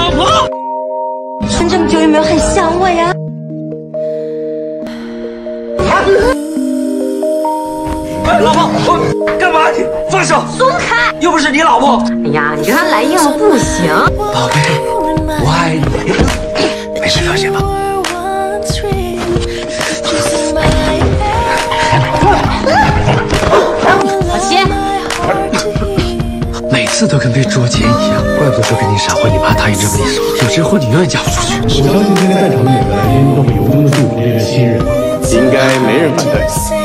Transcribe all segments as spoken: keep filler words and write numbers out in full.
老婆。 撑这么久有没有很想我呀？ 哎，老婆，我干嘛？你放手！ 松开！ 又不是你老婆。 哎呀，你跟他来硬了不行。 宝贝，我爱你。没事，放心吧。 小七， 每次都跟被捉奸一样，怪不得说跟你闪婚，你爸答应这么利索。有这婚你永远嫁不出去。 我相信今天在场的每个来宾都会由衷的祝福这对新人，应该没人反对。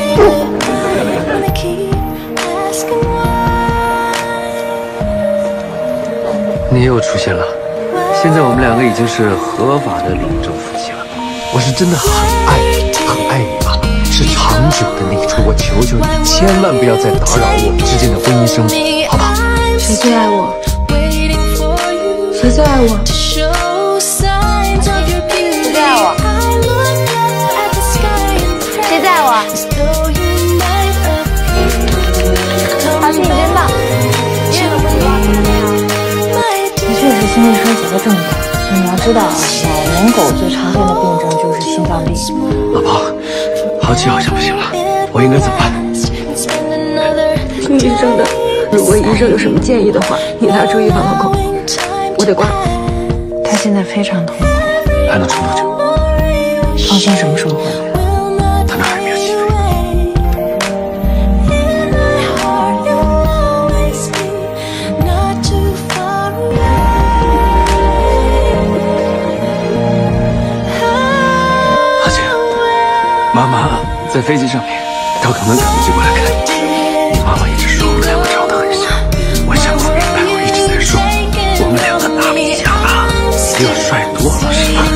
你又出现了，现在我们两个已经是合法的领证夫妻了。我是真的很爱你，很爱你啊！ 是长久的那种，我求求你，千万不要再打扰我们之间的婚姻生活，好不好？ 谁最爱我？谁最爱我？谁最爱我？谁最爱我？好，你真棒！的确是心力衰竭的症状，你要知道，老年狗最常见的病症就是心脏病。 老婆。 好气好像不行了，我应该怎么办？ 听医生的，如果医生有什么建议的话，你拿出预防的口，我得挂。 他现在非常痛苦， 还能撑多久？ 放心，什么时候回来？ 他那还没有起飞。阿姐，妈妈。 在飞机上面，到港门港就过来看你。妈妈一直说我们两个长得很像，我想不明白，我一直在说我们两个哪里像啊？比我帅多了是吧？